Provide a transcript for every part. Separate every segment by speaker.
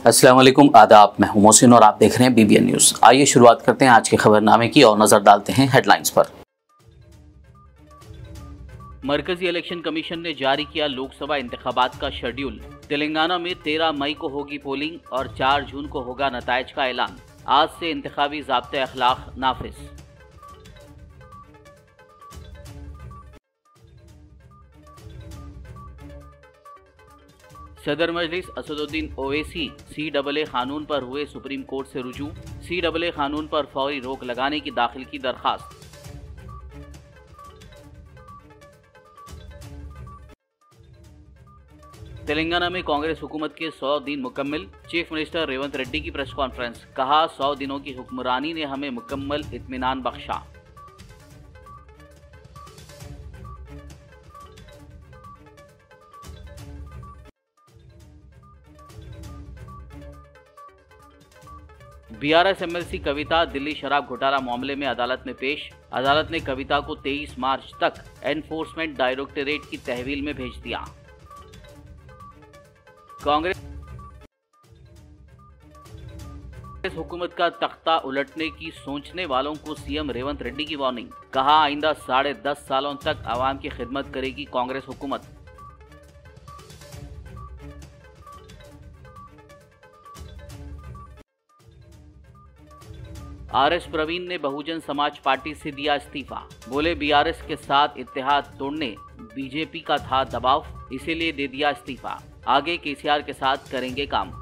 Speaker 1: अस्सलाम वालेकुम, आदाब। मैं हूं मोहसिन और आप देख रहे हैं BBN न्यूज़। आइए शुरुआत करते हैं आज के खबरनामे की और नजर डालते हैं हेडलाइंस पर। मरकजी इलेक्शन कमीशन ने जारी किया लोकसभा इंतखाबात का शेड्यूल। तेलंगाना में 13 मई को होगी पोलिंग और 4 जून को होगा नताइज का ऐलान। आज से इंतखाबी ज़ाब्ते अखलाक नाफिज। सदर मजलिस असदुद्दीन ओवैसी CAA कानून पर हुए सुप्रीम कोर्ट से रुजू। CAA कानून पर फौरी रोक लगाने की दाखिल की दरखास्त। तेलंगाना में कांग्रेस हुकूमत के 100 दिन मुकम्मल। चीफ मिनिस्टर रेवंत रेड्डी की प्रेस कॉन्फ्रेंस। कहा, 100 दिनों की हुक्मरानी ने हमें मुकम्मल इत्मीनान बख्शा। BRS MLC कविता दिल्ली शराब घोटाला मामले में अदालत में पेश। अदालत ने कविता को 23 मार्च तक एनफोर्समेंट डायरेक्टोरेट की तहवील में भेज दिया। कांग्रेस हुकूमत का तख्ता उलटने की सोचने वालों को CM रेवंत रेड्डी की वार्निंग। कहा, आइंदा 10.5 सालों तक आवाम की खिदमत करेगी कांग्रेस हुकूमत। RS प्रवीण ने बहुजन समाज पार्टी से दिया इस्तीफा। बोले, BRS के साथ इत्तेहाद तोड़ने BJP का था दबाव, इसीलिए दे दिया इस्तीफा। आगे KCR के साथ करेंगे काम।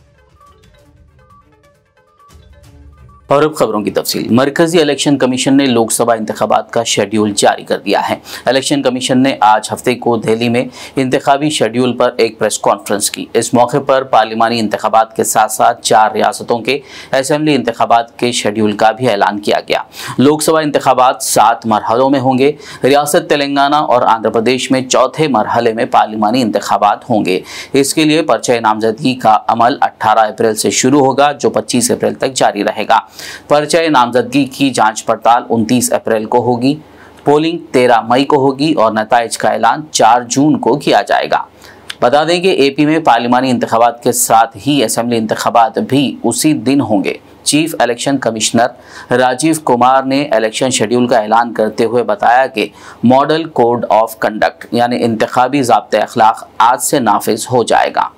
Speaker 1: और अब खबरों की तफसील। मरकजी इलेक्शन कमीशन ने लोकसभा इंतखाबात का शेड्यूल जारी कर दिया है। इलेक्शन कमीशन ने आज हफ्ते को दिल्ली में इंतखाबी शेड्यूल पर एक प्रेस कॉन्फ्रेंस की। इस मौके पर पार्लिमानी इंतखाबात के साथ साथ 4 रियासतों के असेंबली इंतखाबात के शेड्यूल का भी ऐलान किया गया। लोकसभा इंतखाबात 7 मरहलों में होंगे। रियासत तेलंगाना और आंध्र प्रदेश में चौथे मरहले में पार्लिमानी इंतखाबात होंगे। इसके लिए पर्चे नामजदगी का अमल 18 अप्रैल से शुरू होगा, जो 25 अप्रैल तक जारी रहेगा। पर्चे नामजदगी की जांच पड़ताल 29 अप्रैल को होगी। पोलिंग 13 मई को होगी और नताइज का ऐलान 4 जून को किया जाएगा। बता दें कि AP में पार्लिमानी इंतखाबात के साथ ही असेंबली इंतखाबात भी उसी दिन होंगे। Chief election commissioner Rajiv Kumar ने इलेक्शन शेड्यूल का ऐलान करते हुए बताया कि मॉडल कोड ऑफ कंडक्ट यानी इंतखाबी ज़ाब्ते अखलाक आज से नाफिज हो जाएगा।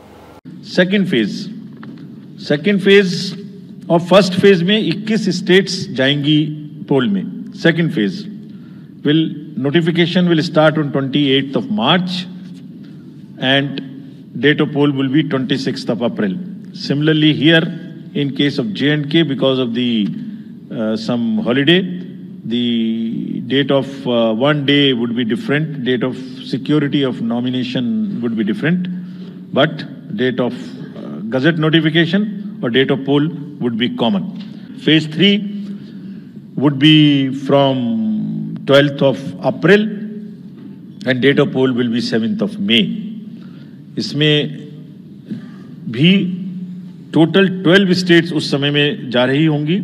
Speaker 2: सेकेंड फेज और फर्स्ट फेज में 21 स्टेट्स जाएंगी पोल में। Second phase notification will start on 28th of March and date of poll will be 26th of April. Similarly here in case of J&K, because of the some holiday, the date of one day would be different, date of security of nomination would be different, but date of gazette notification or date of poll would be common. Phase 3 would be from 12th of April and date of poll will be 7th of May. इसमें भी total 12 states उस समय में जा रही होंगी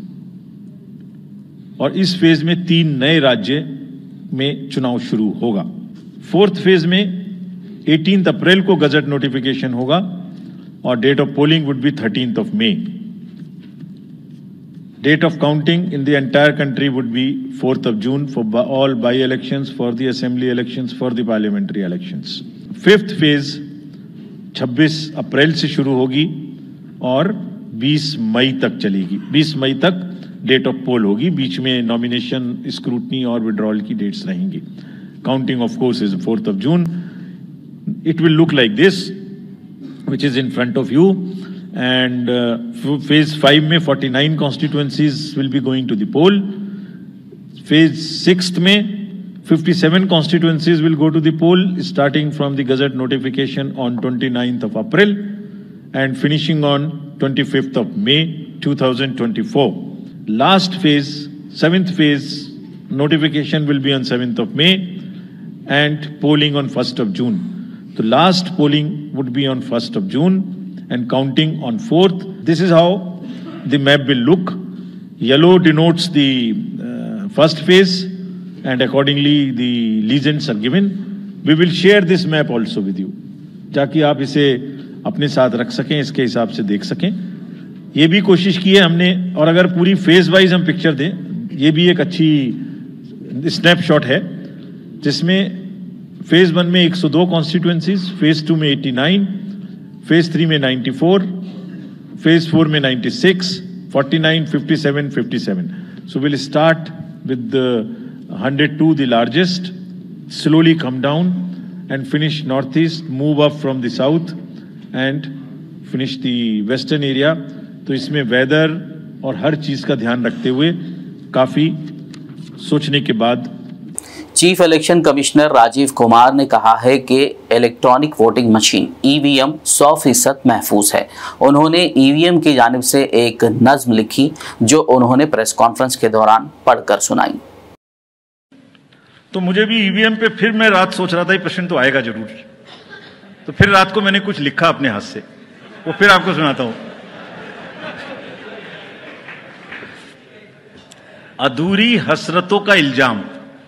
Speaker 2: और इस फेज में 3 नए राज्य में चुनाव शुरू होगा। फोर्थ फेज में 18 अप्रैल को गजट नोटिफिकेशन होगा और date of polling would be 13th of May. Date of counting in the entire country would be 4th of June for all by-elections, for the assembly elections, for the parliamentary elections. Fifth phase 26 April से शुरू होगी और 20 मई तक चलेगी। 20 मई तक date of पोल होगी, बीच में नॉमिनेशन, स्क्रूटनी और विड्रॉल की डेट्स रहेंगी। Counting of course is 4th of June. It will look like this, which is in front of you. And phase 5 में 49 constituencies will be going to the poll. Phase 6 में 57 constituencies will go to the poll, starting from the gazette notification on 29th of April and finishing on 25th of May 2024. Last phase, 7th phase, notification will be on 7th of May and polling on 1st of June. The last polling would be on 1st of June. And counting on 4th. This is how the map will look. Yellow denotes the first phase and accordingly the legends are given. We will share this map also with you, ताकि आप इसे अपने साथ रख सकें, इसके हिसाब से देख सकें। ये भी कोशिश की है हमने, और अगर पूरी फेज वाइज हम पिक्चर दें, ये भी एक अच्छी स्नैपशॉट है, जिसमें फेज 1 में 102 कॉन्स्टिट्यूएंसीज, फेज 2 में 89, फेज 3 में 94, फेज 4 में 96, 49, 57, 57. So we'll start with the 102, the largest, slowly come down and finish northeast, move up from the south and finish the western area. तो इसमें वेदर और हर चीज का ध्यान रखते हुए काफी सोचने के बाद
Speaker 1: chief election commissioner Rajiv Kumar ने कहा है कि इलेक्ट्रॉनिक वोटिंग मशीन ईवीएम 100% महफूज है। उन्होंने ईवीएम की जानिब से एक नज्म लिखी जो उन्होंने प्रेस कॉन्फ्रेंस के दौरान पढ़कर सुनाई।
Speaker 2: तो मुझे भी ईवीएम पे फिर मैं रात सोच रहा था ये प्रश्न तो आएगा जरूर, तो फिर रात को मैंने कुछ लिखा अपने हाथ से, वो फिर आपको सुनाता हूं। अधूरी हसरतों का इल्जाम,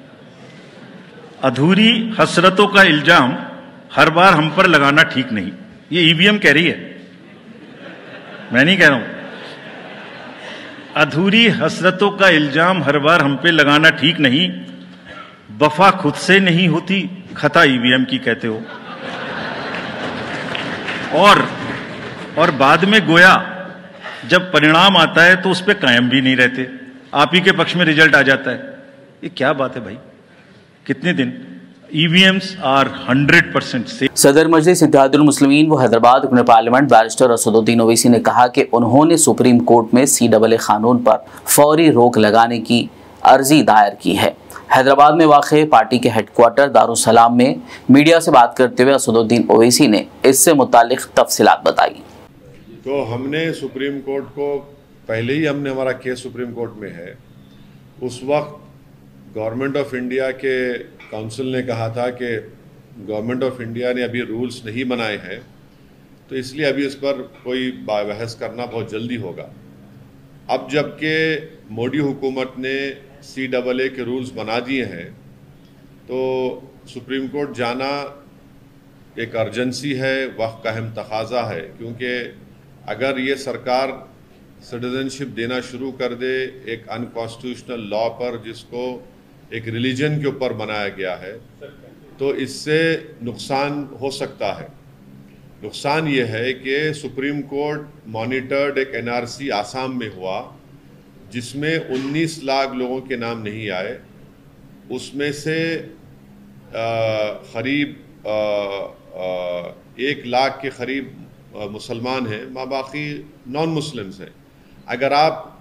Speaker 2: अधूरी हसरतों का इल्जाम हर बार हम पर लगाना ठीक नहीं। ये ईवीएम कह रही है, मैं नहीं कह रहा हूं। अधूरी हसरतों का इल्जाम हर बार हम पे लगाना ठीक नहीं, वफा खुद से नहीं होती, खता ईवीएम की कहते हो। और बाद में गोया जब परिणाम आता है तो उस पे कायम भी नहीं रहते, आप ही के पक्ष में रिजल्ट आ जाता है। ये क्या बात है भाई, कितने दिन? EVMs are 100% safe.
Speaker 1: सदर मजलिस इत्तेहादुल मुस्लिमीन व हैदराबाद रुकन पार्लियामेंट बैरिस्टर असदुद्दीन ओवैसी ने कहा कि उन्होंने सुप्रीम कोर्ट में CAA कानून पर फौरी रोक लगाने की अर्जी दायर की है। हैदराबाद में वाक़े पार्टी के हेडक्वार्टर दारुस्सलाम में मीडिया से बात करते हुए असदुद्दीन ओवैसी ने इससे मुतालिक तफसीलात बताई।
Speaker 3: तो हमने सुप्रीम कोर्ट को पहले ही हमारा केस सुप्रीम कोर्ट में है। उस वक्त गवर्नमेंट ऑफ इंडिया के काउंसिल ने कहा था कि गवर्नमेंट ऑफ इंडिया ने अभी रूल्स नहीं बनाए हैं, तो इसलिए अभी इस पर कोई बहस करना बहुत जल्दी होगा। अब जबकि मोदी हुकूमत ने CAA के रूल्स बना दिए हैं, तो सुप्रीम कोर्ट जाना एक अर्जेंसी है, वक्त का अहम तकाजा है, क्योंकि अगर ये सरकार सिटीजनशिप देना शुरू कर दे एक अनकॉन्स्टिट्यूशनल लॉ पर, जिसको एक रिलीजन के ऊपर बनाया गया है, तो इससे नुकसान हो सकता है। नुकसान ये है कि सुप्रीम कोर्ट मॉनिटर्ड एक NRC आसाम में हुआ, जिसमें 19 लाख लोगों के नाम नहीं आए। उसमें से करीब 1 लाख के करीब मुसलमान हैं, बाकी नॉन मुस्लिम्स हैं। अगर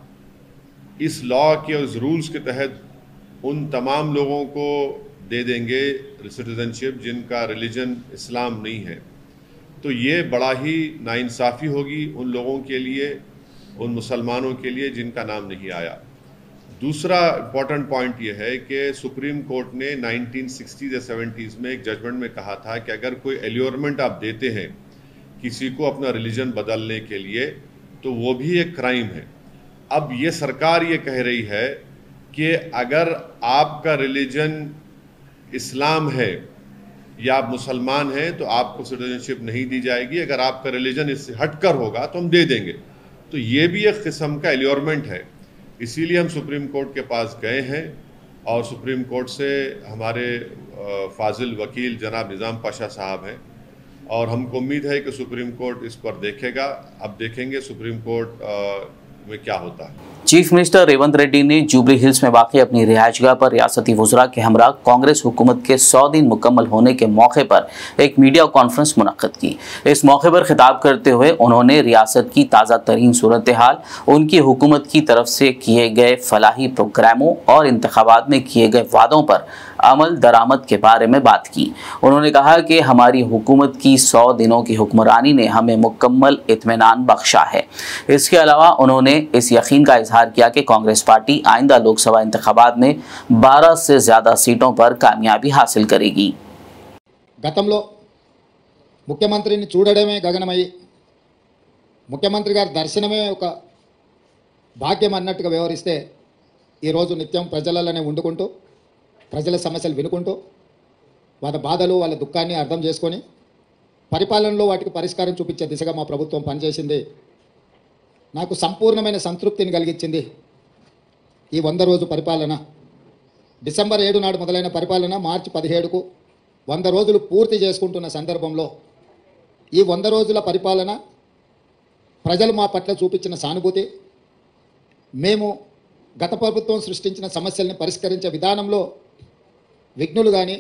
Speaker 3: आप इस लॉ के उस रूल्स के तहत उन तमाम लोगों को दे देंगे सिटीजनशिप जिनका रिलीजन इस्लाम नहीं है, तो ये बड़ा ही नाइंसाफ़ी होगी उन लोगों के लिए, उन मुसलमानों के लिए जिनका नाम नहीं आया। दूसरा इम्पॉर्टेंट पॉइंट ये है कि सुप्रीम कोर्ट ने 1960s या 70s में एक जजमेंट में कहा था कि अगर कोई एल्योरमेंट आप देते हैं किसी को अपना रिलीजन बदलने के लिए, तो वो भी एक क्राइम है। अब ये सरकार ये कह रही है कि अगर आपका रिलीजन इस्लाम है या आप मुसलमान हैं तो आपको सिटीजनशिप नहीं दी जाएगी, अगर आपका रिलीजन इससे हटकर होगा तो हम दे देंगे। तो ये भी एक किस्म का एलियोरमेंट है। इसीलिए हम सुप्रीम कोर्ट के पास गए हैं और सुप्रीम कोर्ट से हमारे फाजिल वकील जनाब निज़ाम पाशा साहब हैं, और हमको उम्मीद है कि सुप्रीम कोर्ट इस पर देखेगा। अब देखेंगे सुप्रीम कोर्ट में क्या होता है।
Speaker 1: चीफ मिनिस्टर रेवंत रेड्डी ने जुबली हिल्स में वाक़ अपनी रिहायशगाह पर रियासती वुज़रा के हमरा कांग्रेस हुकूमत के 100 दिन मुकम्मल होने के मौके पर एक मीडिया कॉन्फ्रेंस मुनक्किद की। इस मौके पर खिताब करते हुए उन्होंने रियासत की ताज़ा तरीन सूरत हाल, उनकी हुकूमत की तरफ से किए गए फलाही प्रोग्रामों और इंतखाबात में किए गए वादों पर अमल दरामद के बारे में बात की। उन्होंने कहा कि हमारी हुकूमत की 100 दिनों की हुक्मरानी ने हमें मुकम्मल इत्मीनान बख्शा है। इसके अलावा उन्होंने इस यकीन का इजहार किया कि कांग्रेस पार्टी आइंदा लोकसभा इंतखाबात में 12 से ज़्यादा सीटों पर कामयाबी हासिल करेगी।
Speaker 4: గతంలో ముఖ్యమంత్రిని చూడడమే గగనమయ్యి ముఖ్యమంత్రి గారి దర్శనమే ఒక భాగ్యం అన్నట్టుగా వ్యవహరిస్తే ఈరోజు నిత్యం ప్రజలలోనే ఉండుకుంటూ ప్రజల సమస్యలు వినుకుంటూ వాళ్ళ బాధలు వాళ్ళ దుఃఖాన్ని అర్థం చేసుకొని పరిపాలనలో వాటికి పరిష్కారం చూపించే దిశగా మా ప్రభుత్వం పనిచేసింది. నాకు సంపూర్ణమైన సంతృప్తిని కలిగించింది ఈ 100 రోజు పరిపాలన. డిసెంబర్ 7 నాడు మొదలైన పరిపాలన మార్చి 17కు 100 రోజులు పూర్తి చేసుకుంటున్న సందర్భంలో ఈ 100 రోజుల పరిపాలన ప్రజలు మా పట్ల చూపించిన సానుభూతి, మేము గత ప్రభుత్వం సృష్టించిన సమస్యల్ని పరిష్కరించే విధానంలో విఘ్నులు కానీ,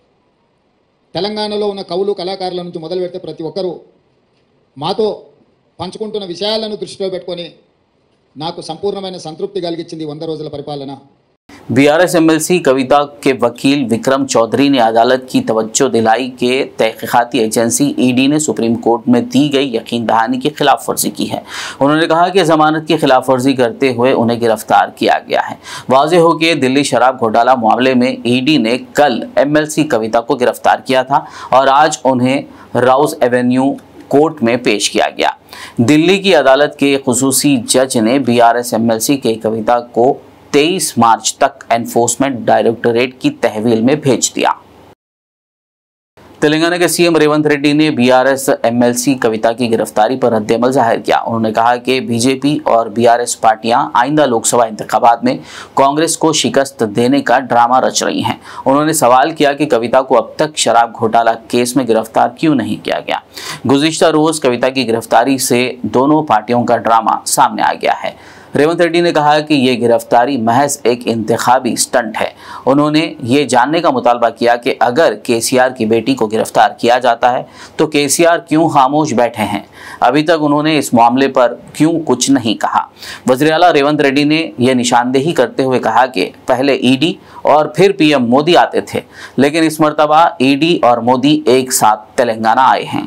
Speaker 4: తెలంగాణలో ఉన్న కవులు కళాకారుల నుంచి మొదలు పెడితే ప్రతి ఒక్కరూ మాతో పంచుకుంటున్న విషయాలను దృష్టిలో పెట్టుకొని నాకు సంపూర్ణమైన సంతృప్తి కలిగించింది 100 రోజుల పరిపాలన.
Speaker 1: बीआरएस एमएलसी कविता के वकील विक्रम चौधरी ने अदालत की तवज्जो दिलाई कि तहकीकाती एजेंसी ईडी ने सुप्रीम कोर्ट में दी गई यकीन दहानी की खिलाफ वर्जी की है। उन्होंने कहा कि जमानत की खिलाफ वर्जी करते हुए उन्हें गिरफ्तार किया गया है। वाज़ेह हो कि दिल्ली शराब घोटाला मामले में ईडी ने कल एमएलसी कविता को गिरफ्तार किया था और आज उन्हें राउस एवेन्यू कोर्ट में पेश किया गया। दिल्ली की अदालत के खुसूसी जज ने बीआरएस एमएलसी के कविता को 23 मार्च तक एनफोर्समेंट डायरेक्टोरेट की तहवील में भेज दिया। तेलंगाना के सीएम रेवंत रेड्डी ने बीआरएस एमएलसी कविता की गिरफ्तारी पर रद्द-ए-अमल जाहिर किया। उन्होंने कहा कि बीजेपी और बीआरएस पार्टियां आइंदा लोकसभा इंतखाबात में कांग्रेस को शिकस्त देने का ड्रामा रच रही हैं। उन्होंने सवाल किया कि कविता को अब तक शराब घोटाला केस में गिरफ्तार क्यों नहीं किया गया। गुज़िश्ता रोज कविता की गिरफ्तारी से दोनों पार्टियों का ड्रामा सामने आ गया है। रेवंत रेड्डी ने कहा कि ये गिरफ्तारी महज एक इंतखाबी स्टंट है। उन्होंने ये जानने का मुतालबा किया कि अगर केसीआर की बेटी को गिरफ्तार किया जाता है तो केसीआर क्यों खामोश बैठे हैं। अभी तक उन्होंने इस मामले पर क्यों कुछ नहीं कहा। वज़ीर आला रेवंत रेड्डी ने यह निशानदेही करते हुए कहा कि पहले ईडी और फिर पीएम मोदी आते थे, लेकिन इस मर्तबा ईडी और मोदी एक साथ तेलंगाना आए हैं।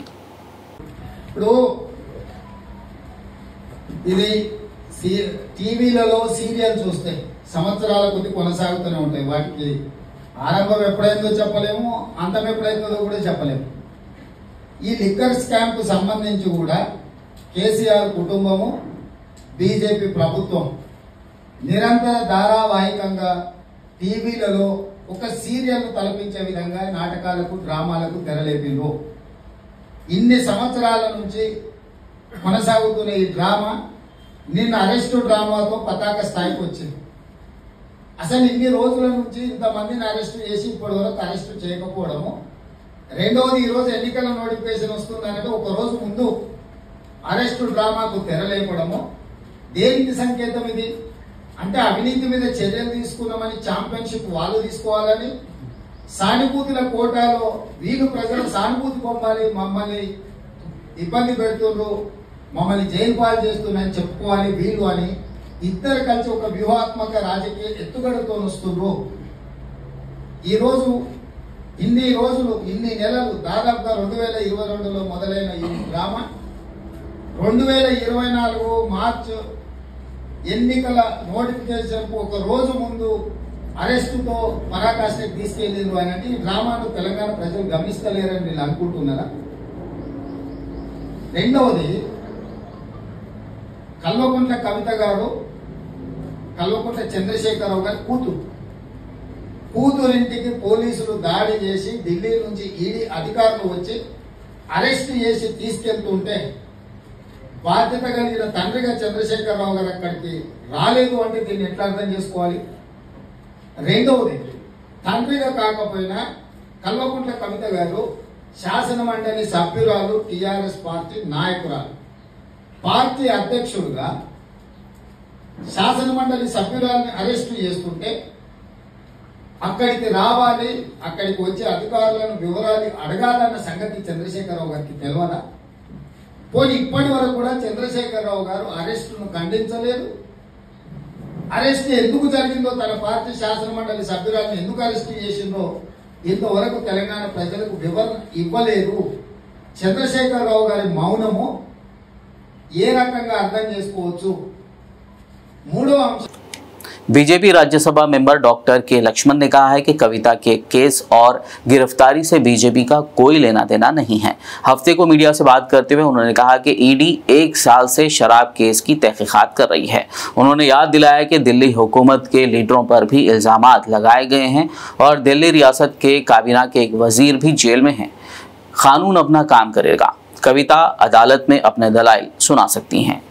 Speaker 5: టీవీలలో సీరియల్ చూస్తే సంవత్సరాల కొద్ది కొనసాగుతూనే ఉంటాయి. వాటికి ఆరంభం ఎప్పుడైందో చెప్పలేము, అంతం ఎప్పుడైతుందో కూడా చెప్పలేము. ఈ లిక్కర్ స్కామ్ కు సంబంధించి కూడా కేసీఆర్ కుటుంబము, బీజేపీ ప్రభుత్వం నిరంతర ధారావాహికంగా టీవీలలో ఒక సీరియల్ తలపించే విధంగా నాటకాలకు, డ్రామాలకు తెరలేపిండ్రు. ఇన్ని సంవత్సరాల నుంచి కొనసాగుతున్న ఈ డ్రామా నిన్న అరెస్టు డ్రామాతో పతాక స్థాయికి వచ్చింది. అసలు ఇన్ని రోజుల నుంచి ఇంతమందిని అరెస్టు చేసి ఇప్పటి వరకు అరెస్టు చేయకపోవడము. రెండవది, ఈరోజు ఎన్నికల నోటిఫికేషన్ వస్తుందంటే ఒక రోజు ముందు అరెస్టు డ్రామాకు తెరలేపడము. దేనికి సంకేతం ఇది అంటే అవినీతి మీద చర్యలు తీసుకున్నామని ఛాంపియన్షిప్ వాళ్ళు తీసుకోవాలని, సానుభూతుల కోటాలో వీళ్ళు ప్రజలు సానుభూతి పొందాలి, మమ్మల్ని ఇబ్బంది పెడుతుండ్రు, మమ్మల్ని జైలు పాలు చేస్తున్నాయని చెప్పుకోవాలి వీళ్ళు అని ఇద్దరు కలిసి ఒక వ్యూహాత్మక రాజకీయ ఎత్తుగడతో వస్తుండ్రు. ఈరోజు ఇన్ని రోజులు, ఇన్ని నెలలు, దాదాపుగా 2022లో మొదలైన ఈ డ్రామా 2024 మార్చ్ ఎన్నికల నోటిఫికేషన్ కు ఒక రోజు ముందు అరెస్టుతో పరాకాష్ఠకి తీసుకెళ్లిండ్రు అని అంటే ఈ డ్రామాను తెలంగాణ ప్రజలు గమనిస్తలేరని వీళ్ళు అనుకుంటున్నారా? రెండవది, కల్వకుంట్ల కవిత గారు, కల్వకుంట్ల చంద్రశేఖరరావు గారి కూతురింటికి పోలీసులు దాడి చేసి ఢిల్లీ నుంచి ఈడీ అధికారులు వచ్చి అరెస్ట్ చేసి తీసుకెళ్తుంటే బాధ్యత కలిగిన తండ్రిగా చంద్రశేఖరరావు గారు అక్కడికి రాలేదు అంటే దీన్ని ఎట్లా అర్థం చేసుకోవాలి? రెండవది, తండ్రిగా కాకపోయినా కల్వకుంట్ల కవిత గారు శాసన మండలి సభ్యురాలు, టిఆర్ఎస్ పార్టీ నాయకురాలు, పార్టీ అధ్యక్షుడుగా శాసన మండలి సభ్యురాలని అరెస్టు చేస్తుంటే అక్కడికి రావాలి, అక్కడికి వచ్చే అధికారులను వివరాలు అడగాలన్న సంగతి చంద్రశేఖరరావు గారికి తెలియదా? పోనీ ఇప్పటి వరకు కూడా చంద్రశేఖరరావు గారు అరెస్టును ఖండించలేదు. అరెస్ట్ ఎందుకు జరిగిందో, తన పార్టీ శాసన మండలి సభ్యురాలను ఎందుకు అరెస్టు చేసిందో ఇంతవరకు తెలంగాణ ప్రజలకు వివరణ ఇవ్వలేదు. చంద్రశేఖరరావు గారి మౌనము ఏ రకంగా అర్థం చేసుకోవచ్చు? మూడో అంశం,
Speaker 1: बीजेपी राज्यसभा मेंबर डॉक्टर के लक्ष्मण ने कहा है कि कविता के केस और गिरफ्तारी से बीजेपी का कोई लेना देना नहीं है। हफ्ते को मीडिया से बात करते हुए उन्होंने कहा कि ईडी 1 साल से शराब केस की तहकीकात कर रही है। उन्होंने याद दिलाया कि दिल्ली हुकूमत के लीडरों पर भी इल्जामात लगाए गए हैं और दिल्ली रियासत के काबीना के एक वजीर भी जेल में हैं। कानून अपना काम करेगा। कविता अदालत में अपने दलाइल सुना सकती हैं।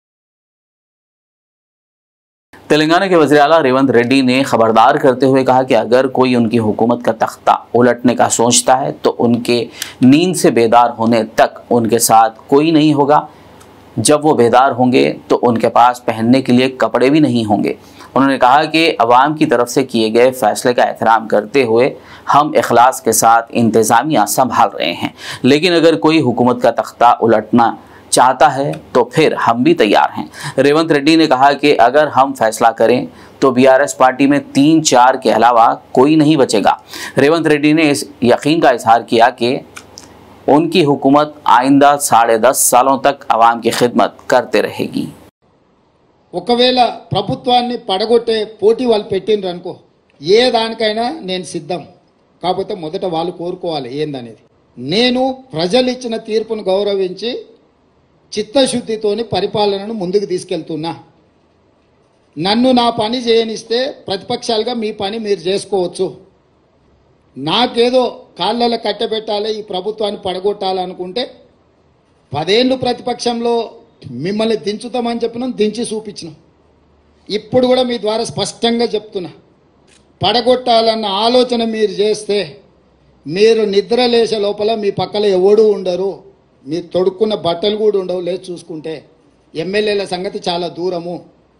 Speaker 1: तेलंगाना के वज़ीर आला रेवंत रेड्डी ने खबरदार करते हुए कहा कि अगर कोई उनकी हुकूमत का तख्ता उलटने का सोचता है तो उनके नींद से बेदार होने तक उनके साथ कोई नहीं होगा। जब वो बेदार होंगे तो उनके पास पहनने के लिए कपड़े भी नहीं होंगे। उन्होंने कहा कि अवाम की तरफ से किए गए फैसले का एहतराम करते हुए हम इखलास के साथ इंतज़ामिया संभाल रहे हैं, लेकिन अगर कोई हुकूमत का तख्ता उलटना चाहता है तो फिर हम भी तैयार हैं। रेवंत रेड्डी ने कहा कि अगर हम फैसला करें तो बीआरएस पार्टी में 3-4 के अलावा कोई नहीं बचेगा। रेवंत रेड्डी ने इस यकीन का इजहार किया कि उनकी हुकूमत आइंदा 10.5 सालों तक अवाम की खिदमत करते रहेगी।
Speaker 4: ఒకవేళ ప్రభుత్వాన్ని పడగొట్టే పోటీ వాళ్ళు పెట్టిండ్రు అనుకో, ఏ దానికైనా నేను సిద్ధం. కాకపోతే మొదట వాళ్ళు కోరుకోవాలి ఏందనేది. నేను ప్రజలు ఇచ్చిన తీర్పును గౌరవించి చిత్తశుద్ధితోని పరిపాలనను ముందుకు తీసుకెళ్తున్నా. నన్ను నా పని చేయనిస్తే ప్రతిపక్షాలుగా మీ పని మీరు చేసుకోవచ్చు. నాకేదో కాళ్ళలో కట్టబెట్టాలి, ఈ ప్రభుత్వాన్ని పడగొట్టాలనుకుంటే 10 ఏళ్ళు ప్రతిపక్షంలో మిమ్మల్ని దించుతామని చెప్పినాం, దించి చూపించినాం. ఇప్పుడు కూడా మీ ద్వారా స్పష్టంగా చెప్తున్నా, పడగొట్టాలన్న ఆలోచన మీరు చేస్తే మీరు నిద్ర లేచే లోపల మీ పక్కల ఎవడూ ఉండరు, మీరు తొడుక్కున్న బట్టలు కూడా ఉండవు. లేచి చూసుకుంటే ఎమ్మెల్యేల సంగతి చాలా దూరము.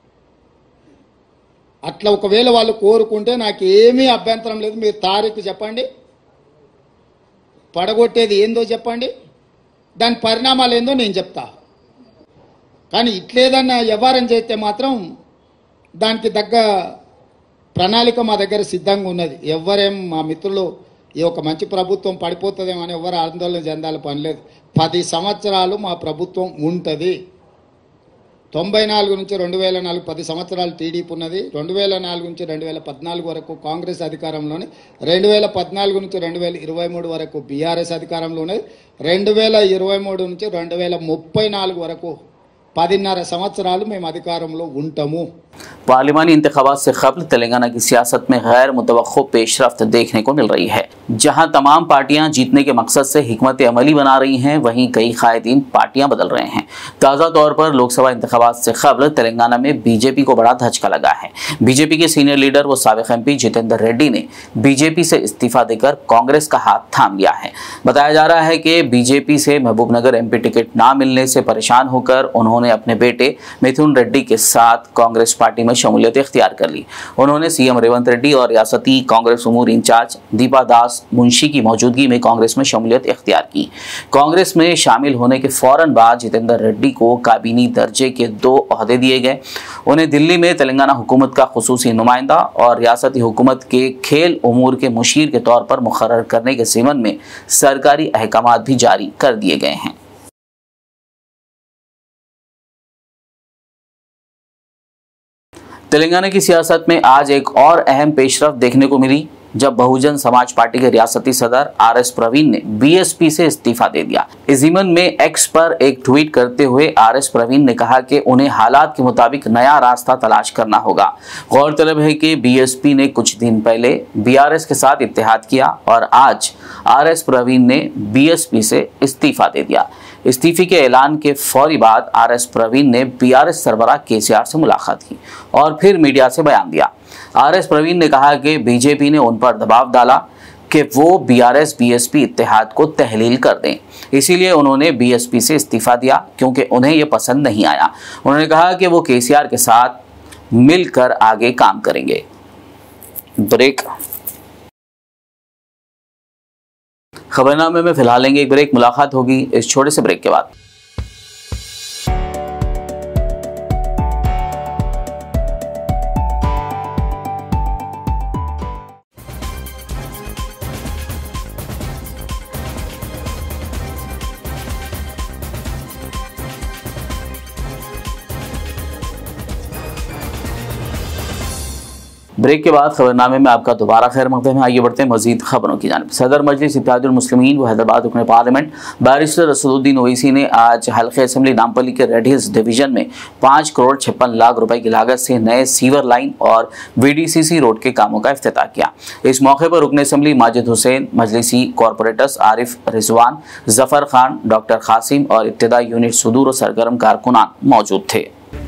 Speaker 4: అట్లా ఒకవేళ వాళ్ళు కోరుకుంటే నాకు ఏమీ అభ్యంతరం లేదు. మీరు తారీఖు చెప్పండి, పడగొట్టేది ఏందో చెప్పండి, దాని పరిణామాలు ఏందో నేను చెప్తా. కానీ ఇట్లేదన్నా వ్యవహారం చేస్తే మాత్రం దానికి తగ్గ ప్రణాళిక మా దగ్గర సిద్ధంగా ఉన్నది. ఎవరేం మా మిత్రులు ఈ ఒక మంచి ప్రభుత్వం పడిపోతుందేమో అని ఎవరు ఆందోళన చెందాల పని లేదు. 10 సంవత్సరాలు మా ప్రభుత్వం ఉంటుంది. 94 నుంచి 2004 10 సంవత్సరాలు టీడీపీ ఉన్నది. 2004 నుంచి 2014 వరకు కాంగ్రెస్ అధికారంలోనే, 2014 నుంచి 2023 వరకు బీఆర్ఎస్ అధికారంలో ఉన్నది. 2023 నుంచి 2034 వరకు 10.5 సంవత్సరాలు మేము అధికారంలో ఉంటాము।
Speaker 1: पार्लिमानी इंतखाबात से कबल तेलंगाना की सियासत में गैर मुतवक्को पेशरफ्त देखने को मिल रही है। जहां तमाम पार्टियां जीतने के मकसद से हिकमत अमली बना रही हैं, वहीं कई कायदीन पार्टियां बदल रहे हैं। ताज़ा तौर पर लोकसभा इंतखाबात से कबल तेलंगाना में बीजेपी को बड़ा धचका लगा है। बीजेपी के सीनियर लीडर व साबिक एमपी जितेंद्र रेड्डी ने बीजेपी से इस्तीफा देकर कांग्रेस का हाथ थाम लिया है। बताया जा रहा है कि बीजेपी से महबूबनगर एमपी टिकट न मिलने से परेशान होकर उन्होंने अपने बेटे मिथुन रेड्डी के साथ कांग्रेस पार्टी में शमूलियत इख्तियार कर ली। उन्होंने सीएम रेवंत रेड्डी और रियासती कांग्रेस उमूर इंचार्ज दीपा दास मुंशी की मौजूदगी में कांग्रेस में शमूलियत इख्तियार की। कांग्रेस में शामिल होने के फौरन बाद जितेंद्र रेड्डी को काबीनी दर्जे के 2 ओहदे दिए गए। उन्हें दिल्ली में तेलंगाना हुकूमत का खुसूसी नुमाइंदा और रियासती हुकूमत के खेल उमूर के मुशीर के तौर पर मुकर्रर करने के ज़िम्न में सरकारी अहकामात भी जारी कर दिए गए हैं। तेलंगाना की सियासत में आज एक और अहम पेशरफ्त देखने को मिली जब बहुजन समाज पार्टी के रियासती सदर आरएस प्रवीण ने बीएसपी से इस्तीफा दे दिया। इस ज़िम्न में एक्स पर एक ट्वीट करते हुए आरएस प्रवीण ने कहा कि उन्हें हालात के मुताबिक नया रास्ता तलाश करना होगा। गौरतलब है कि बीएसपी ने कुछ दिन पहले बीआरएस के साथ इत्तेहाद किया और आज आरएस प्रवीण ने बीएसपी से इस्तीफा दे दिया। इस्तीफे के ऐलान के फौरी बाद आरएस प्रवीण ने बीआरएस सरबराह केसीआर से मुलाकात की और फिर मीडिया से बयान दिया। आरएस प्रवीण ने कहा कि बीजेपी ने उन पर दबाव डाला कि वो बीआरएस बीएसपी इत्तेहाद को तहलील कर दें, इसीलिए उन्होंने बीएसपी से इस्तीफा दिया क्योंकि उन्हें यह पसंद नहीं आया। उन्होंने कहा कि वो केसीआर के साथ मिलकर आगे काम करेंगे। ब्रेक। खबरनामे में फिलहाल लेंगे एक ब्रेक। मुलाकात होगी इस छोटे से ब्रेक के बाद। ब्रेक के बाद खबरनामे में आपका दोबारा खैर मकदम है। आइए बढ़ते हैं मजीद खबरों की जानिब। सदर मजलिस इत्तेहादुल मुस्लिमीन व हैदराबाद रुकन पार्लियामेंट बैरिस्टर रसूलुद्दीन ओवैसी ने आज हल्के असेंबली नामपल्ली के रेड हिल्स डिवीजन में 5 करोड़ 56 लाख रुपए की लागत से नए सीवर लाइन और VDCC रोड के कामों का इफ्तिताह किया। इस मौके पर रुकन असेंबली माजिद हुसैन, मजलिसी कॉरपोरेटर्स आरिफ रिजवान, जफर खान, डॉक्टर कासिम और इब्तिदाई यूनिट सुदूर और सरगर्म कारकुनान मौजूद थे।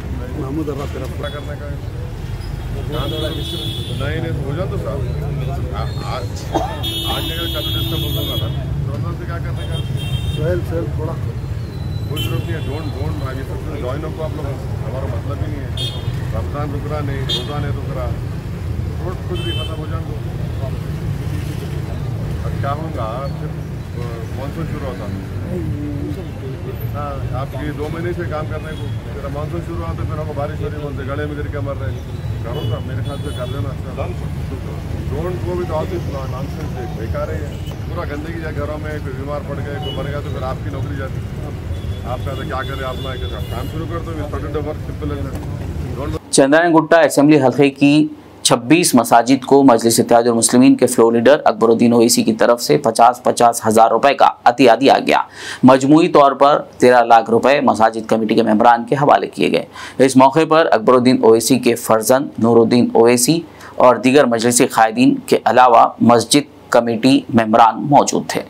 Speaker 3: नहीं हो जाए तो साहब आज जगह कल डिस्टर्ब हो जाऊंगा ना तो से क्या करते हैं सेल थोड़ा कुछ रुक नहीं है डोंट भाई ये सब ज्वाइन को आप लोग हमारा मतलब ही नहीं है। रमजान रुक रहा नहीं, रोज़ा नहीं रुक रहा, रोड खुद भी खत्म हो जाए अब क्या होगा। फिर मानसून शुरू होता हाँ आपकी 2 महीने से काम करने को, फिर मानसून शुरू हुआ तो फिर हमको बारिश हो रही बोलते गले में गिर के मर रहे। करो तो मेरे ख्याल से कर देना ड्रोन को भी तो नॉनसेंस बेकार है। पूरा गंदगी जाए घरों में, कोई बीमार पड़ गए, कोई मर गया तो फिर आपकी नौकरी जाती। आप कहते क्या करें, अपना काम शुरू कर दो, छोटे वर्क सिंपल है।
Speaker 1: चंद्रायन गुट्टा असेंबली हल्के की 26 मसाजिद को मजलिस इत्तेहादुल मुस्लिमीन के फ्लोर लीडर अकबरुद्दीन ओवैसी की तरफ से 50-50 हज़ार रुपए का अतिया दिया गया। मजमूई तौर पर 13 लाख रुपए मसाजिद कमेटी के मेंबरान के हवाले किए गए। इस मौके पर अकबरुद्दीन ओवैसी के फर्जंद नूरुद्दीन ओवैसी और दीगर मजलिसी कायदीन के अलावा मस्जिद कमेटी मेंबरान मौजूद थे।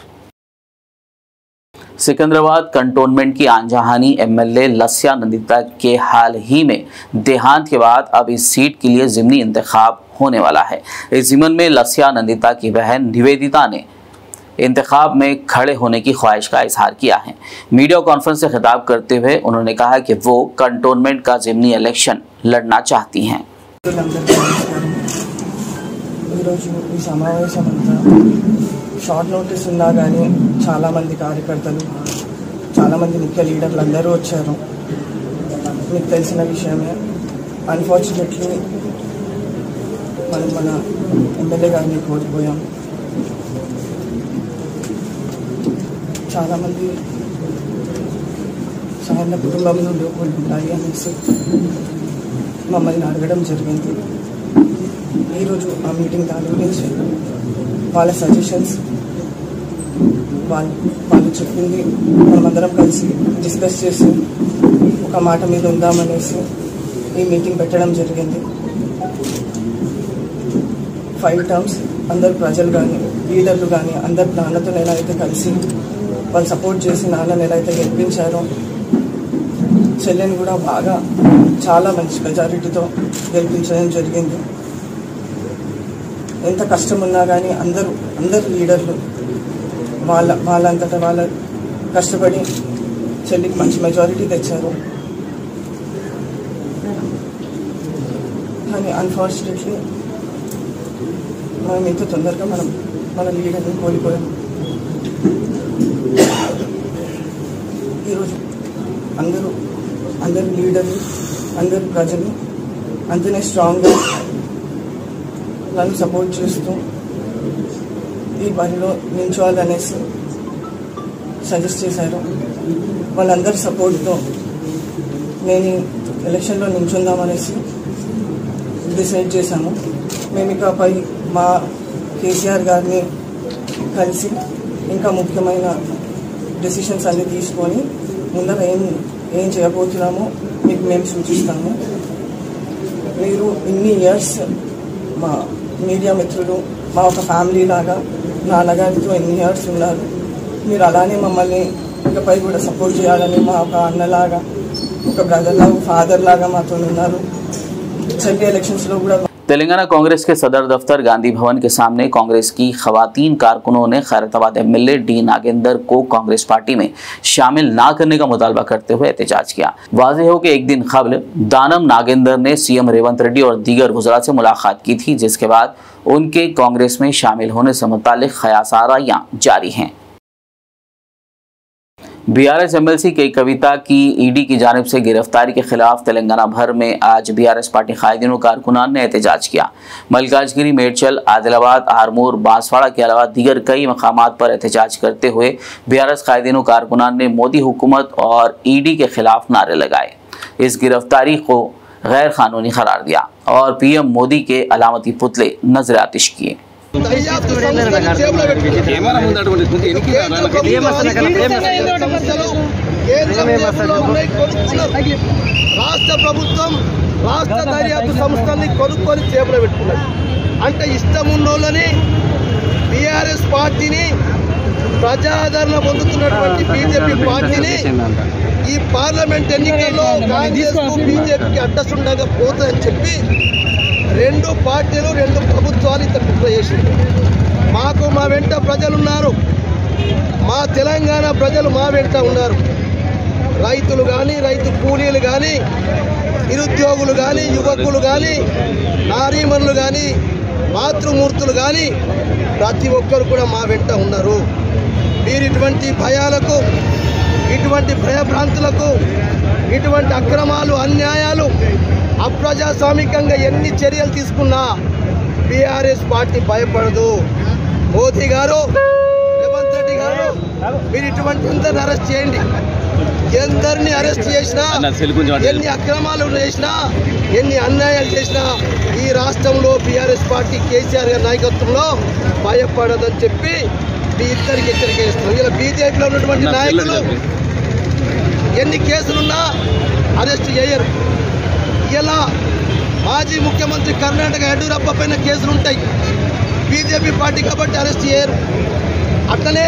Speaker 1: सिकंदराबाद कंटोनमेंट की आंजहानी MLA लस्या नंदिता के हाल ही में देहांत के बाद अब इस सीट के लिए ज़िमनी इंतखाब होने वाला है। इस ज़िमन में लस्या नंदिता की बहन निवेदिता ने इंतखाब में खड़े होने की ख्वाहिश का इजहार किया है। मीडिया कॉन्फ्रेंस से खिताब करते हुए उन्होंने कहा कि वो कंटोनमेंट का ज़िमनी इलेक्शन लड़ना चाहती हैं।
Speaker 6: షార్ట్ నోటీస్ ఉన్నా కానీ చాలామంది కార్యకర్తలు, చాలామంది ముఖ్య లీడర్లు అందరూ వచ్చారు. మీకు తెలిసిన విషయమే. అన్ఫార్చునేట్లీ మనం మన ఎమ్మెల్యే గారిని కోల్పోయాం. చాలామంది సాధారణ కుటుంబంలో లోపాలు ఉంటాయి అనేసి మమ్మల్ని అడగడం జరిగింది. ఈరోజు ఆ మీటింగ్ దాని గురించి వాళ్ళ సజెషన్స్ వాళ్ళు చెప్పింది మనమందరం కలిసి డిస్కస్ చేసి ఒక మాట మీద ఉందామనేసి ఈ మీటింగ్ పెట్టడం జరిగింది. 5 టర్మ్స్ అందరు ప్రజలు కానీ లీడర్లు కానీ అందరు నాన్నతో ఎలా అయితే కలిసి వాళ్ళు సపోర్ట్ చేసి నాన్నని ఎలా అయితే గెలిపించారో చెల్లెని కూడా బాగా చాలా మంచి మెజారిటీతో గెలిపించడం జరిగింది. ఎంత కష్టం ఉన్నా కానీ అందరు లీడర్లు వాళ్ళంతటా వాళ్ళ కష్టపడి చెల్లికి మంచి మెజారిటీ తెచ్చారు. కానీ అన్ఫార్చునేట్లీ మనం ఇంత తొందరగా మన లీడర్ని కోల్పోయాం. ఈరోజు అందరు లీడర్లు అందరు ప్రజలు అంతనే స్ట్రాంగ్గా నన్ను సపోర్ట్ చేస్తూ ఈ బరిలో నిల్చోవాలనేసి సజెస్ట్ చేశారు. వాళ్ళందరి సపోర్ట్తో నేను ఎలక్షన్లో నిల్చుందామనేసి డిసైడ్ చేశాము. మేము ఇకపై మా కేసీఆర్ గారిని కలిసి ఇంకా ముఖ్యమైన డెసిషన్స్ అన్ని తీసుకొని ముందర ఏం చేయబోతున్నామో మీకు మేము సూచిస్తాము. మీరు ఇన్ని ఇయర్స్ మా మీడియా మిత్రులు మా ఒక ఫ్యామిలీ లాగా నాన్నగారితో ఎన్ని ఇయర్స్ ఉన్నారు. మీరు అలానే మమ్మల్ని ఇకపై కూడా సపోర్ట్ చేయాలని మా ఒక అన్నలాగా ఒక బ్రదర్ లాగా ఫాదర్ లాగా మాతో ఉన్నారు. చెల్లి ఎలక్షన్స్లో కూడా
Speaker 1: तेलंगाना कांग्रेस के सदर दफ्तर गांधी भवन के सामने कांग्रेस की खवातीन कारकुनों ने खैरताबाद MLA D नागेंद्र को कांग्रेस पार्टी में शामिल ना करने का मुतालबा करते हुए एहतजाज किया। वाज़ेह हो कि एक दिन कबल दानम नागेंद्र ने CM रेवंत रेड्डी और दीगर वज़रा से मुलाकात की थी, जिसके बाद उनके कांग्रेस में शामिल होने से मुताल्लिक़ ख़यासारायां जारी हैं। BRS MLC के कविता की ED की जानिब से गिरफ्तारी के खिलाफ तेलंगाना भर में आज BRS पार्टी कायदीन कारकुनान ने एहतजाज किया। मलकाजगिरी, मेडचल, आदिलाबाद, आरमूर, बांसवाड़ा के अलावा दीगर कई मकामात पर एहतजाज करते हुए BRS कायदीन कारकुनान ने मोदी हुकूमत और ED के खिलाफ नारे लगाए। इस गिरफ्तारी को गैर कानूनी करार दिया और पीएम मोदी के अलामती पुतले नजर आतिश किए।
Speaker 7: రాష్ట్ర ప్రభుత్వం రాష్ట్ర దర్యాప్తు సంస్థల్ని కొనుక్కొని చేపలు పెట్టుకున్నది. అంటే ఇష్టం ఉన్నోళ్ళని బీఆర్ఎస్ పార్టీని ప్రజాదరణ పొందుతున్నటువంటి బీజేపీ పార్టీని ఈ పార్లమెంట్ ఎన్నికల్లో కాంగ్రెస్ బీజేపీకి అడ్డసుండగా పోతుందని చెప్పి రెండు పార్టీలు రెండు ప్రభుత్వాలు ఇంత కుట్ర చేసింది. మాకు మా వెంట ప్రజలున్నారు, మా తెలంగాణ ప్రజలు మా వెంట ఉన్నారు. రైతులు కానీ, రైతు కూలీలు కానీ, నిరుద్యోగులు కానీ, యువకులు కానీ, నారీమణులు కానీ, మాతృమూర్తులు కానీ ప్రతి ఒక్కరు కూడా మా వెంట ఉన్నారు. మీరు ఇటువంటి భయాలకు, ఇటువంటి భయభ్రాంతులకు, ఇటువంటి అక్రమాలు, అన్యాయాలు, అప్రజాస్వామికంగా ఎన్ని చర్యలు తీసుకున్నా బీఆర్ఎస్ పార్టీ భయపడదు. మోదీ గారు, రేవంత్ రెడ్డి గారు, మీరు ఇటువంటి అందరిని అరెస్ట్ చేయండి. ఎందరిని అరెస్ట్ చేసినా, ఎన్ని అక్రమాలు చేసినా, ఎన్ని అన్యాయాలు చేసినా ఈ రాష్ట్రంలో బీఆర్ఎస్ పార్టీ కేసీఆర్ గారి నాయకత్వంలో భయపడదని చెప్పి మీ ఇద్దరికి హెచ్చరిక చేస్తున్నాం. ఇలా బీజేపీలో ఉన్నటువంటి నాయకులు ఎన్ని కేసులున్నా అరెస్ట్ చేయరు. ఇలా మాజీ ముఖ్యమంత్రి కర్ణాటక యడ్యూరప్ప పైన కేసులు ఉంటాయి, బీజేపీ పార్టీ కాబట్టి అరెస్ట్ చేయరు. అట్లనే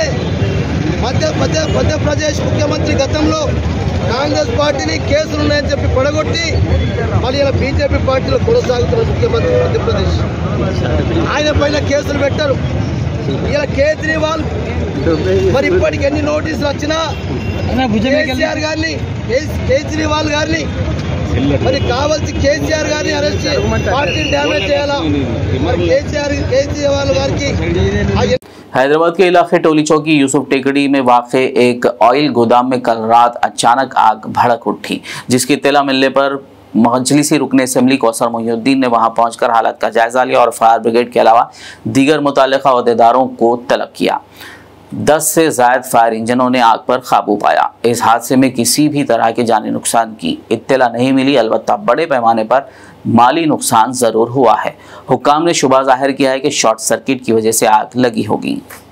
Speaker 7: మధ్యప్రదేశ్ ముఖ్యమంత్రి గతంలో కాంగ్రెస్ పార్టీని కేసులు ఉన్నాయని చెప్పి పడగొట్టి మళ్ళీ ఇలా బీజేపీ పార్టీలో కొనసాగుతున్న ముఖ్యమంత్రి మధ్యప్రదేశ్, ఆయన పైన కేసులు పెట్టారు. ఇలా కేజ్రీవాల్ మరి ఇప్పటికి ఎన్ని నోటీసులు వచ్చినా కేసీఆర్ గారిని, కేజ్రీవాల్ గారిని మరి కావాల్సి కేసీఆర్ గారిని అరెస్ట్ చేసి పార్టీని డ్యామేజ్ చేయాలా? మరి కేజ్రీవాల్ గారికి
Speaker 1: हैदराबाद के इलाके टोली चौकी यूसुफ टेकड़ी में वाक़े एक ऑयल गोदाम में कल रात अचानक आग भड़क उठी, जिसकी इत्तला मिलने पर मजलिसी रुकने असेंबली कौसर मोहिउद्दीन ने वहां पहुंचकर हालत का जायजा लिया और फायर ब्रिगेड के अलावा दीगर मुताल्लिक़ा अहदेदारों को तलब किया। 10 से ज़ायद फायर इंजनों ने आग पर काबू पाया। इस हादसे में किसी भी तरह के जानी नुकसान की इत्तला नहीं मिली, अलबत्ता बड़े पैमाने पर माली नुकसान जरूर हुआ है। हुक्काम ने शुबा जाहिर किया है कि शॉर्ट सर्किट की वजह से आग लगी होगी।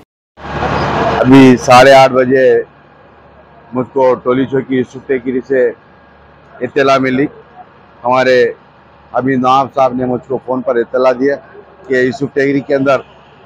Speaker 8: अभी 8:30 बजे मुझको टोली चौकी यूसुफ टेकड़ी से इत्तला मिली। हमारे अभी नवाब साहब ने मुझको फ़ोन पर इत्तला दिया कि यूसुफ टेकड़ी के अंदर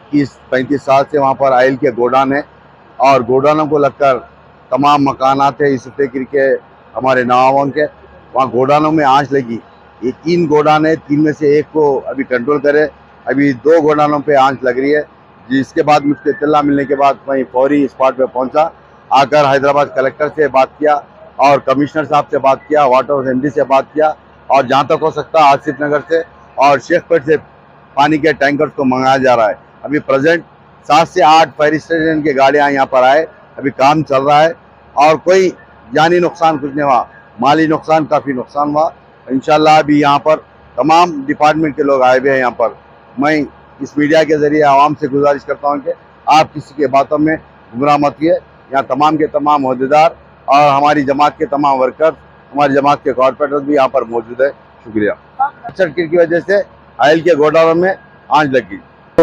Speaker 8: 35 साल से वहाँ पर आयल के गोडान है और गोडानों को लगकर तमाम मकानात है यूसुफ टेकड़ी के, हमारे नवाबों के। वहाँ गोडानों में आंच लगी। ये 3 गोडान है, 3 में से एक को अभी कंट्रोल करे। अभी 2 गोडानों पे आंच लग रही है, जिसके बाद मुझको इत्तला मिलने के बाद मैं फौरी स्पॉट पे पहुंचा, आकर हैदराबाद कलेक्टर से बात किया और कमिश्नर साहब से बात किया, वाटर हाउस एमडी से बात किया और जहां तक हो सकता आसिफ नगर से और शेखपेट से पानी के टैंकर्स को मंगाया जा रहा है। अभी प्रेजेंट 7 से 8 फायर स्टेशन की गाड़ियाँ यहाँ पर आए, अभी काम चल रहा है और कोई जानी नुकसान कुछ नहीं हुआ, माली नुकसान काफ़ी नुकसान हुआ। इंशाल्लाह अभी यहाँ पर तमाम डिपार्टमेंट के लोग आए हुए हैं यहाँ पर। मैं इस मीडिया के ज़रिए आवाम से गुजारिश करता हूँ कि आप किसी के बातों में गुमराह मत किए। यहाँ तमाम के तमाम अहदेदार और हमारी जमात के तमाम वर्कर्स, हमारी जमात के कॉरपोरेटर्स भी यहाँ पर मौजूद है। शुक्रिया। सर्किट की वजह से आयल के गोडाउन में आंच लगी। तो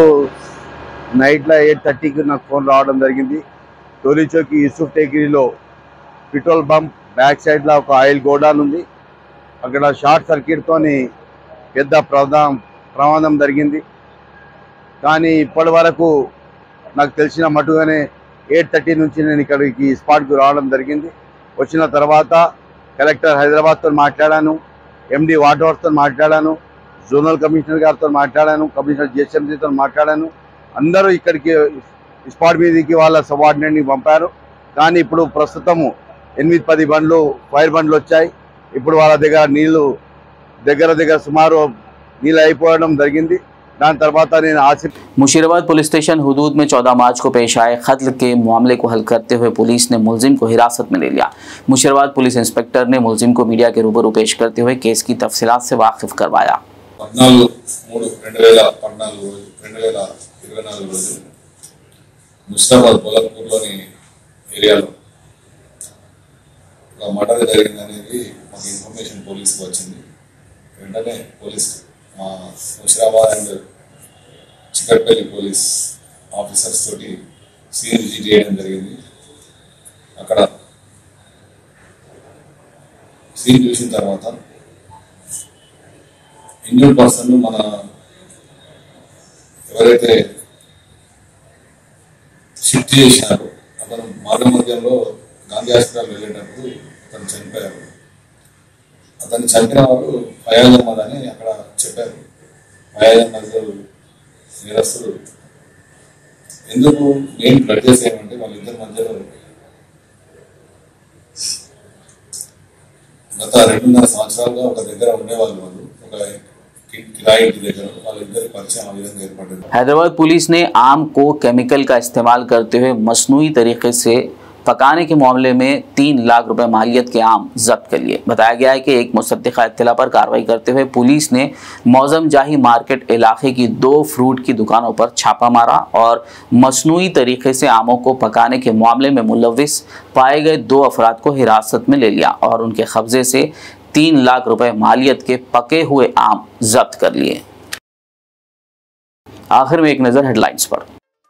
Speaker 8: నైట్ 8:30కి నాకు ఫోన్ రావడం జరిగింది. టోలీ చౌకీ యూసుఫ్ టేకరీలో పెట్రోల్ బంప్ బ్యాక్ సైడ్లో ఒక ఆయిల్ గోడాన్ ఉంది. అక్కడ షార్ట్ సర్క్యూట్తోని పెద్ద ప్రమాదం జరిగింది. కానీ ఇప్పటి వరకు నాకు తెలిసిన మటుగానే 8:30 నుంచి నేను ఇక్కడికి స్పాట్కు రావడం జరిగింది. వచ్చిన తర్వాత కలెక్టర్ హైదరాబాద్తో మాట్లాడాను, ఎండి వాటర్ వర్క్స్తో మాట్లాడాను, జోనల్ కమిషనర్ గారితో మాట్లాడాను, కమిషనర్ జిహెచ్ఎంసీతో మాట్లాడాను. అందరూ ఇక్కడికి స్పాట్ మీదకి వాళ్ళ సబార్డినేట్ని పంపారు. కానీ ఇప్పుడు ప్రస్తుతము 8-10 బండ్లు ఫైర్ బండ్లు వచ్చాయి. ఇప్పుడు వాళ్ళ దగ్గర నీళ్లు దగ్గర సుమారు నీళ్ళు అయిపోవడం జరిగింది. दान तरवाता ने आसिफ।
Speaker 1: मुशीराबाद पुलिस स्टेशन हुदूद में 14 मार्च को पेश आए कत्ल के मामले को हल करते हुए पुलिस ने मुलजिम को हिरासत में ले लिया। मुशीराबाद पुलिस इंस्पेक्टर ने मुलजिम को मीडिया के रूबरू पेश करते हुए केस की तफसीलात से वाकिफ करवाया।
Speaker 9: ముస్తాబాద్ పొలపూర్లోని ఏరియాలో ఒక మర్డర్ జరిగిందనేది మాకు ఇన్ఫర్మేషన్ పోలీసుకు వచ్చింది. వెంటనే పోలీస్ మా Musheerabad and Chikkadpally police officers తోటి సీన్ విజిట్ చేయడం జరిగింది. అక్కడ సీన్ చూసిన తర్వాత ఇంజూర్డ్ పర్సన్ మన ఎవరైతే షిఫ్ట్ చేసినారో అతను మార్గ మధ్యంలో గాంధీ హాస్పిటల్ వెళ్ళేటప్పుడు అతను చనిపోయారు. అతన్ని చంపిన వారు ఫయాజ్ అహ్మద్ అని అక్కడ చెప్పారు. ఫయాజ్ అహ్మద్ నిరస్తుడు. ఎందుకు మెయిన్ బ్లడ్ చేసేయమంటే వాళ్ళిద్దరి మధ్యలో గత 2.5 సంవత్సరాలుగా ఒక దగ్గర ఉండేవాళ్ళు. వాళ్ళు ఒక किराए की जगह वाले इधर परिचय आवेदन एर्पड्डది.
Speaker 1: हैदराबाद पुलिस ने आम को केमिकल का इस्तेमाल करते हुए मसनूई तरीके से पकाने के मामले में 3 लाख रुपए मालियत के आम जब्त कर लिए. बताया गया है कि एक मुसद्दिका इत्तला पर कार्रवाई करते हुए पुलिस ने मौजम जाही मार्केट इलाके की 2 फ्रूट की दुकानों पर छापा मारा और मसनूई तरीके से आमों को पकाने के मामले में मुलव्विस पाए गए 2 अफराद को हिरासत में ले लिया और उनके कब्जे से 3 लाख रुपए मालियत के पके हुए आम जब्त कर लिए. आखिर में एक नजर हेडलाइंस पर.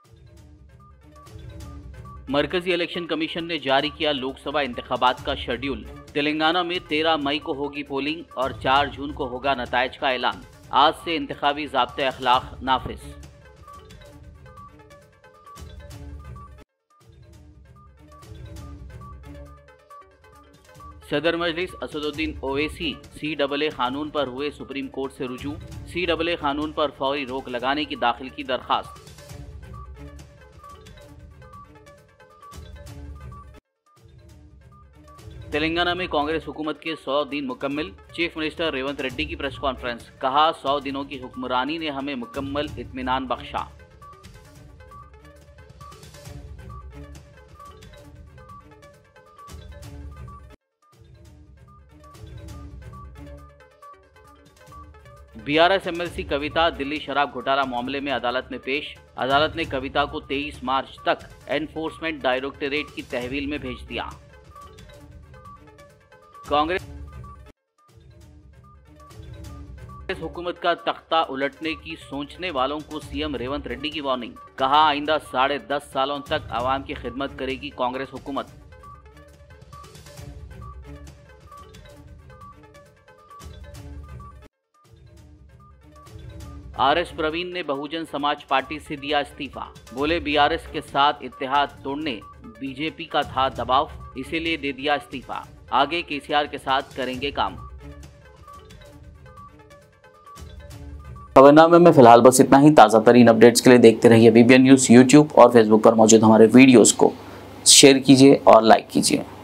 Speaker 1: मरकजी इलेक्शन कमीशन ने जारी किया लोकसभा इंतखाबात का शेड्यूल. तेलंगाना में 13 मई को होगी पोलिंग और 4 जून को होगा नताइज का ऐलान. आज से इंतखाबी ज़ाब्ते अखलाक नाफिज. सदर मजलिस असदुद्दीन ओवैसी CAA कानून पर हुए सुप्रीम कोर्ट से रुजू. CAA कानून पर फौरी रोक लगाने की दाखिल की दरखास्त. तेलंगाना में कांग्रेस हुकूमत के 100 दिन मुकम्मल. चीफ मिनिस्टर रेवंत रेड्डी की प्रेस कॉन्फ्रेंस. कहा 100 दिनों की हुक्मरानी ने हमें मुकम्मल इत्मीनान बख्शा. BRS MLC कविता दिल्ली शराब घोटाला मामले में अदालत में पेश. अदालत ने कविता को 23 मार्च तक एनफोर्समेंट डायरेक्टोरेट की तहवील में भेज दिया. कांग्रेस हुकूमत का तख्ता उलटने की सोचने वालों को सीएम रेवंत रेड्डी की वार्निंग. कहा आइंदा 10.5 सालों तक आवाम की खिदमत करेगी कांग्रेस हुकूमत. RS प्रवीण ने बहुजन समाज पार्टी से दिया इस्तीफा. बोले BRS के साथ इत्तेहाद तोड़ने बीजेपी का था दबाव, इसीलिए दे दिया इस्तीफा. आगे KCR के साथ करेंगे काम. खबरनामे में फिलहाल बस इतना ही. ताज़ा तरीन अपडेट्स के लिए देखते रहिए BBN न्यूज़. यूट्यूब और फेसबुक पर मौजूद हमारे वीडियोस को शेयर कीजिए और लाइक कीजिए.